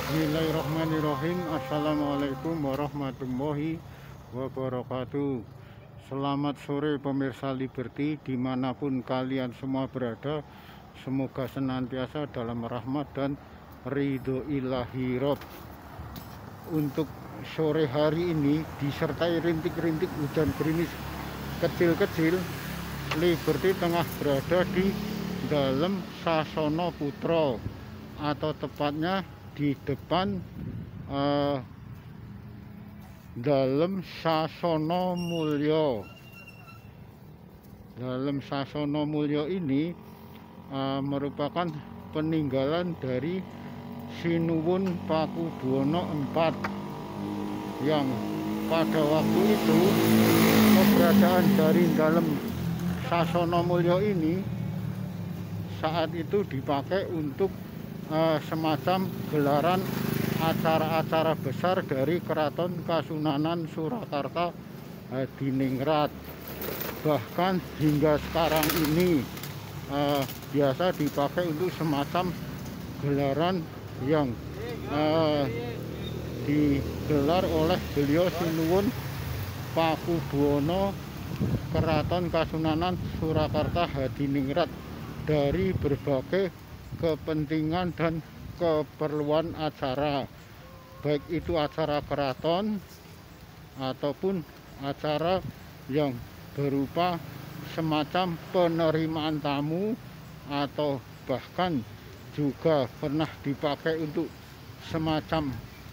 Bismillahirrahmanirrahim. Assalamualaikum warahmatullahi wabarakatuh. Selamat sore pemirsa Liberty dimanapun kalian semua berada. Semoga senantiasa dalam rahmat dan ridho ilahi Rob. Untuk sore hari ini disertai rintik-rintik hujan gerimis kecil-kecil, Liberty tengah berada di dalam Sasono Putra, atau tepatnya di depan dalam Sasono Mulyo. Dalam Sasono Mulyo ini merupakan peninggalan dari Sinuwun Pakubuwono IV, yang pada waktu itu keberadaan dari dalam Sasono Mulyo ini saat itu dipakai untuk semacam gelaran acara-acara besar dari Keraton Kasunanan Surakarta Hadiningrat. Bahkan hingga sekarang ini biasa dipakai untuk semacam gelaran yang digelar oleh beliau Sinuwun Pakubuwono Keraton Kasunanan Surakarta Hadiningrat dari berbagai kepentingan dan keperluan acara, baik itu acara keraton ataupun acara yang berupa semacam penerimaan tamu, atau bahkan juga pernah dipakai untuk semacam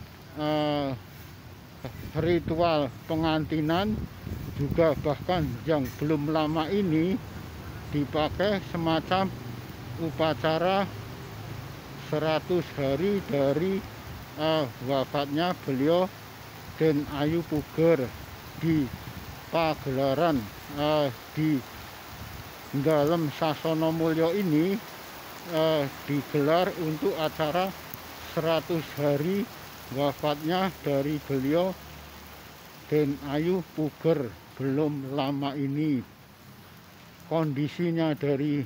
ritual pengantinan, juga bahkan yang belum lama ini dipakai semacam upacara 100 hari dari wafatnya beliau Den Ayu Puger di pagelaran di dalam Sasono Mulyo ini digelar untuk acara 100 hari wafatnya dari beliau Den Ayu Puger belum lama ini. Kondisinya dari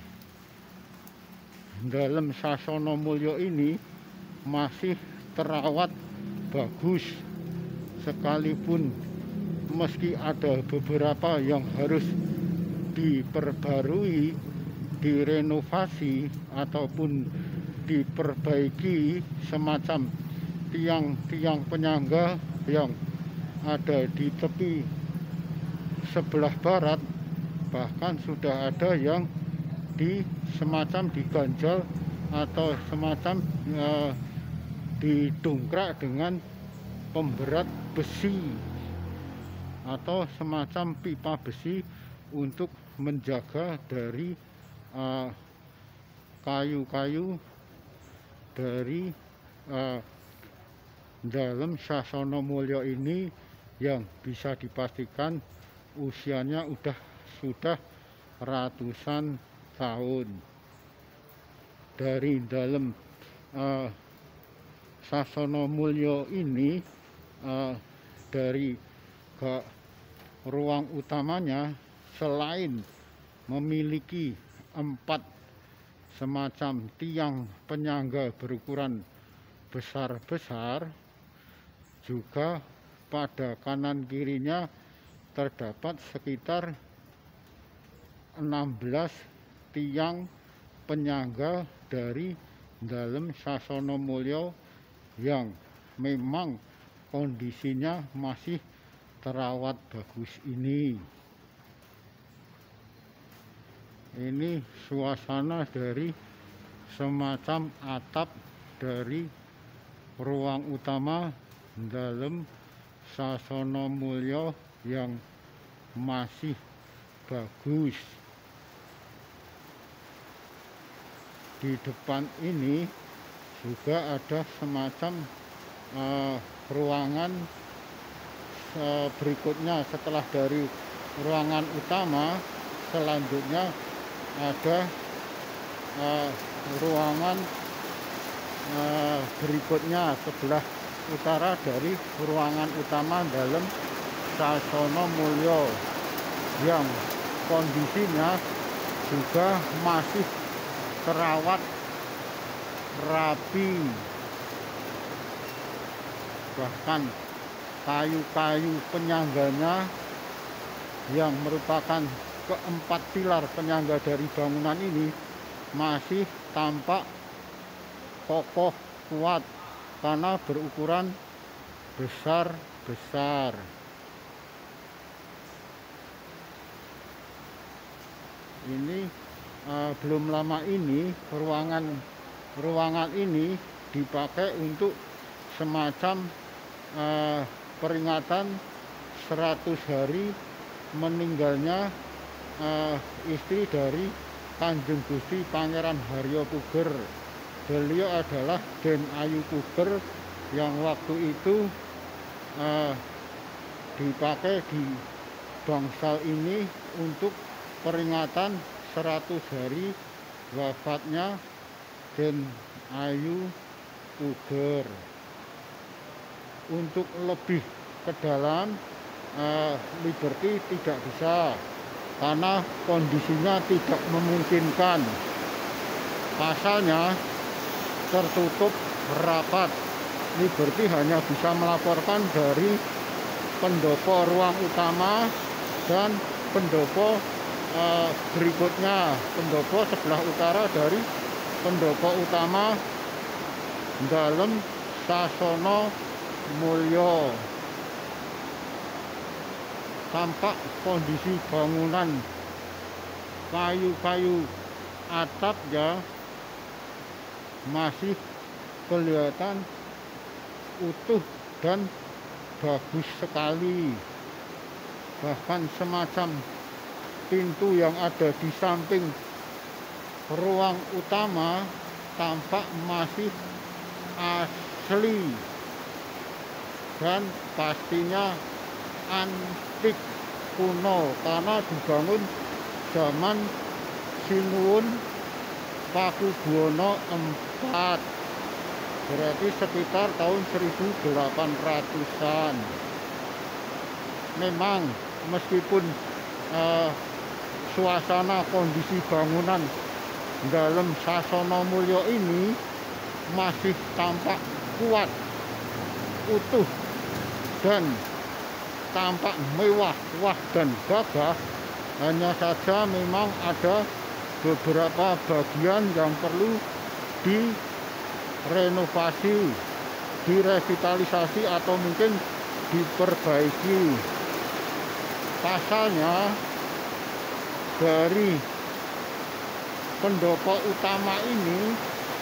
dalam Sasono Mulyo ini masih terawat bagus, sekalipun meski ada beberapa yang harus diperbarui, direnovasi ataupun diperbaiki, semacam tiang-tiang penyangga yang ada di tepi sebelah barat, bahkan sudah ada yang semacam diganjal atau semacam didongkrak dengan pemberat besi atau semacam pipa besi untuk menjaga dari kayu-kayu dari dalam Sasono Mulyo ini, yang bisa dipastikan usianya sudah ratusan tahun. Dari dalam Sasono Mulyo ini, dari ruang utamanya, selain memiliki 4 semacam tiang penyangga berukuran besar-besar, juga pada kanan kirinya terdapat sekitar 16 tiang penyangga dari dalam Sasono Mulyo yang memang kondisinya masih terawat bagus ini. Ini suasana dari semacam atap dari ruang utama dalam Sasono Mulyo yang masih bagus. Di depan ini juga ada semacam ruangan berikutnya. Setelah dari ruangan utama, selanjutnya ada ruangan berikutnya sebelah utara dari ruangan utama dalam Sasono Mulyo, yang kondisinya juga masih terawat rapi. bahkan kayu-kayu penyangganya yang merupakan keempat pilar penyangga dari bangunan ini masih tampak kokoh kuat karena berukuran besar-besar. Ini belum lama ini ruangan ini dipakai untuk semacam peringatan 100 hari meninggalnya istri dari Kanjeng Gusti Pangeran Haryo Puger. Beliau adalah Den Ayu Puger yang waktu itu dipakai di bangsal ini untuk peringatan 100 hari wafatnya Den Ayu Puger. Untuk lebih ke dalam Liberty tidak bisa karena kondisinya tidak memungkinkan. Pasalnya tertutup rapat. Liberty hanya bisa melaporkan dari pendopo ruang utama dan pendopo berikutnya, pendopo sebelah utara dari pendopo utama Dalem Sasono Mulyo. Tampak kondisi bangunan kayu-kayu atapnya masih kelihatan utuh dan bagus sekali. Bahkan semacam pintu yang ada di samping ruang utama tampak masih asli dan pastinya antik kuno karena dibangun zaman Sinuwun Pakubuwono IV, berarti sekitar tahun 1800-an. Memang meskipun suasana kondisi bangunan Dalem Sasono Mulyo ini masih tampak kuat, utuh, dan tampak mewah, dan gagah, hanya saja memang ada beberapa bagian yang perlu direnovasi, direvitalisasi, atau mungkin diperbaiki. Pasalnya dari pendopo utama ini,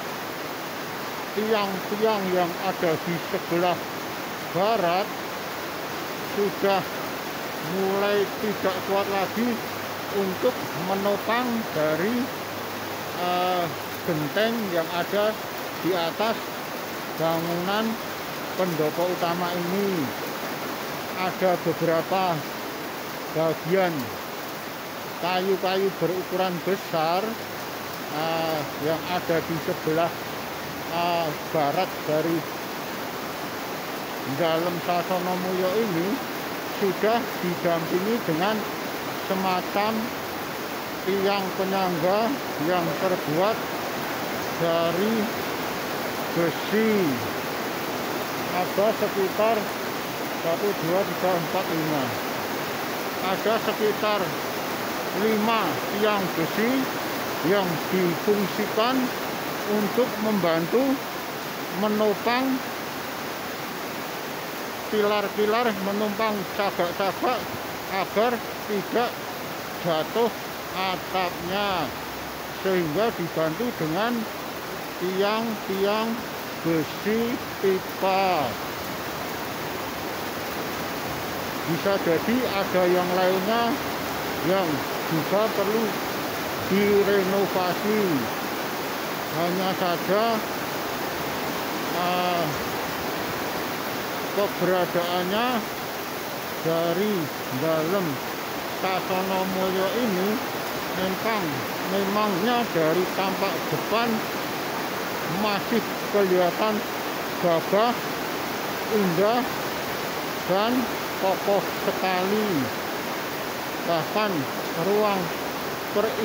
tiang-tiang yang ada di sebelah barat sudah mulai tidak kuat lagi untuk menopang dari genteng yang ada di atas bangunan pendopo utama ini. Ada beberapa bagian kayu-kayu berukuran besar yang ada di sebelah barat dari Dalem Sasono Mulyo ini sudah didampingi dengan semacam tiang penyangga yang terbuat dari besi. Ada sekitar 1, 2, 3, 4, 5. Ada sekitar 5 tiang besi yang difungsikan untuk membantu menopang pilar-pilar, menumpang cagak-cagak agar tidak jatuh atapnya, sehingga dibantu dengan tiang-tiang besi pipa. Bisa jadi ada yang lainnya yang juga perlu direnovasi. Hanya saja keberadaannya dari Dalem Sasono Mulyo ini memangnya dari tampak depan masih kelihatan gagah, indah, dan kokoh sekali. Bahkan ruang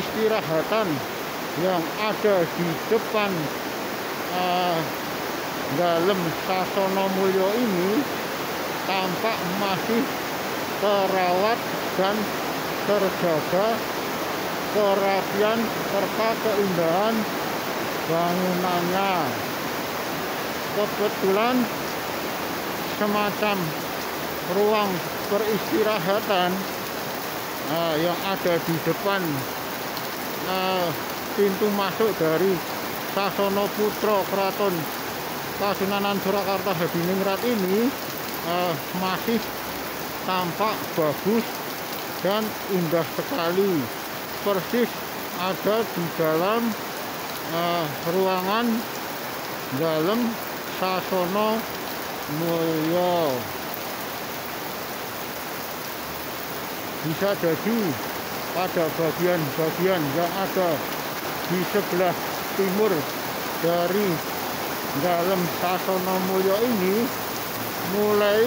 peristirahatan yang ada di depan dalem Sasana Mulya ini tampak masih terawat dan terjaga kerapian serta keindahan bangunannya. Kebetulan semacam ruang peristirahatan yang ada di depan pintu masuk dari Sasana Putra Kraton Kasunanan Surakarta Hadiningrat ini masih tampak bagus dan indah sekali, persis ada di dalam ruangan dalam Sasana Mulya. Bisa jadi pada bagian-bagian yang ada di sebelah timur dari dalam Sasana Mulya ini mulai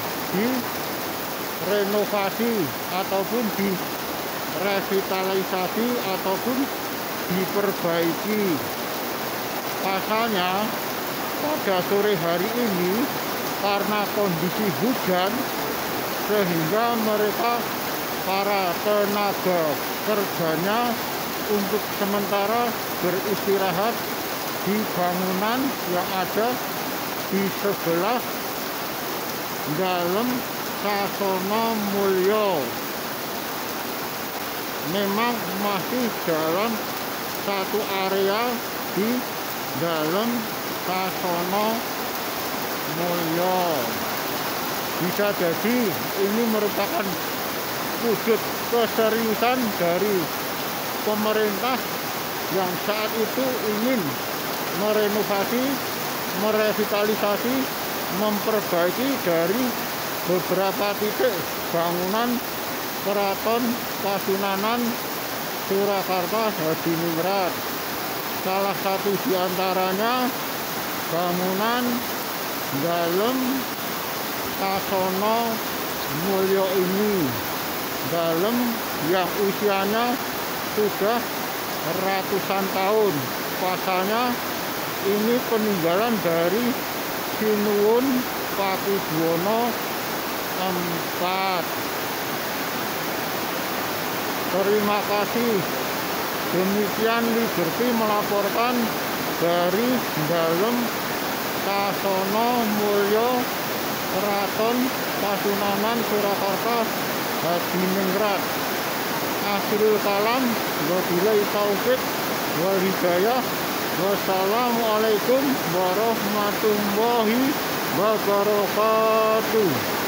direnovasi ataupun direvitalisasi ataupun diperbaiki. Pasalnya pada sore hari ini karena kondisi hujan sehingga mereka para tenaga kerjanya untuk sementara beristirahat di bangunan yang ada di sebelah dalam Sasana Mulya. Memang masih dalam satu area di dalam Sasana Mulya. Bisa jadi ini merupakan wujud keseriusan dari pemerintah yang saat itu ingin merenovasi, merevitalisasi, memperbaiki dari beberapa titik bangunan Keraton Kasunanan Surakarta Hadiningrat. Salah satu di antaranya bangunan dalam Sasana Mulya ini, dalam yang usianya sudah ratusan tahun. Pasalnya ini peninggalan dari Sinuwun Pakubuwana IV. Terima kasih. Demikian Liberty melaporkan dari dalam Sasana Mulya Keraton Kasunanan Surakarta Hadiningrat. Akhirul kalam, wabillahi taufik wal hidayah. Wassalamualaikum warahmatullahi wabarakatuh.